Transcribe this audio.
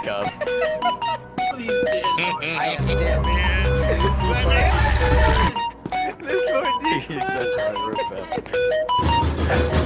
up. Please, Dan. I am dead. He's such a rip.